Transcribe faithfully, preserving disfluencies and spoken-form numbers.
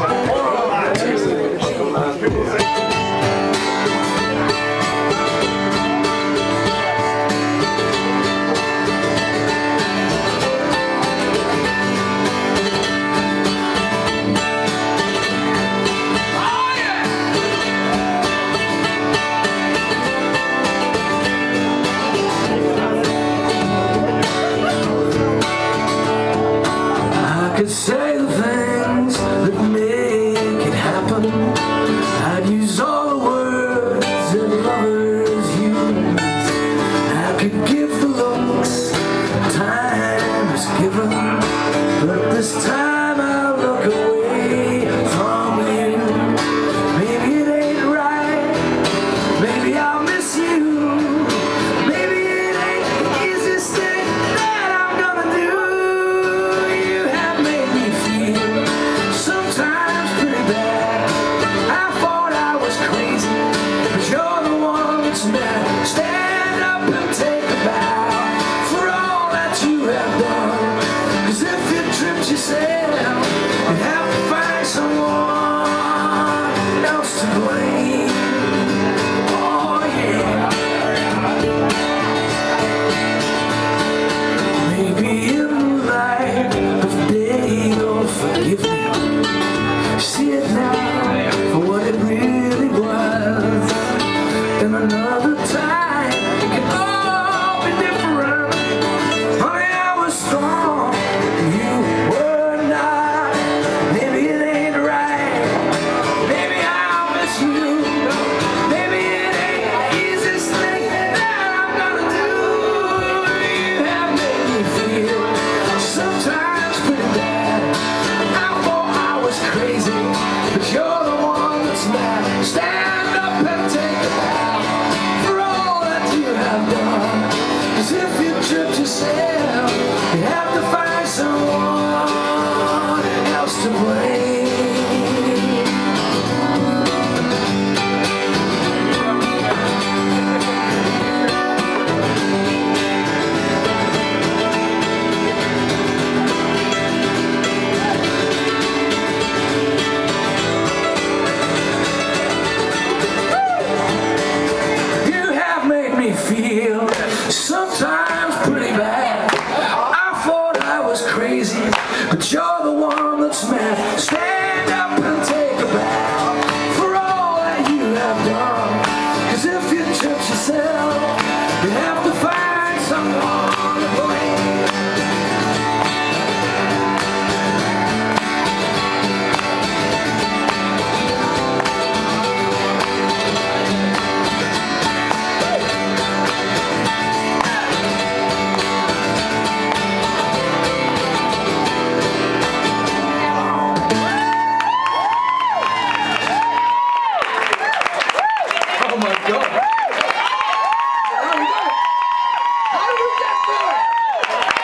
Say the things that make it happen. I'd use all the words that lovers use. I could give the looks time is given, but this time I'll look away from you. Maybe it ain't right, maybe I'll miss you. Maybe it ain't the easiest thing that I'm gonna do. Sometimes pretty bad. I thought I was crazy, but you're the one that's mad. Stand up and take a bow for all that you have done. Cause if you tripped yourself, you'd have to find someone else to blame. Oh yeah. Maybe in the light of day you'll forgive me. See it now for what it really was. And another time it can all be different. Honey, I was strong, you were not. Maybe it ain't right, maybe I'll miss you. Maybe it ain't the easiest thing that I'm gonna do. You have made me feel sometimes pretty bad. I thought I was crazy, but you're the one that's mad. Stand up and take a bow for all that you have done. Cause if you tripped yourself, you have to find someone else to blame. Feel sometimes pretty bad. I thought I was crazy, but you're the one that's mad. Stand up and take a bow for all that you have done. Cause if you trip yourself, you have to find someone to blame. Oh my God! How did we get through it?